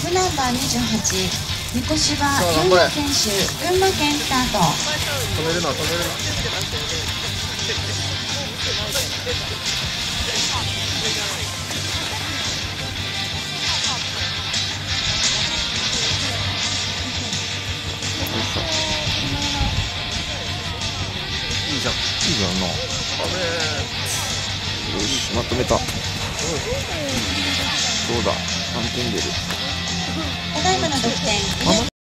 ブナンバー28、三越芝400選手、群馬県スタート。 止めるな、止めるな。いいじゃん。 いいじゃんな。よし、まとめた。どうだ、何点出る？ ただいまの得点。